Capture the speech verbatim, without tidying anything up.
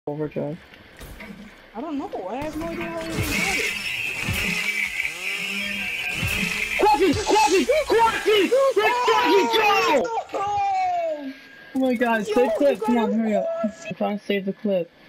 overdrive? I don't know. I have no idea how we got it. Quacky! Quacky! Quacky! Let's fucking go! Oh my god, Yo, save clip, you come got on, a hurry up. Quacky! I'm trying to save the clip.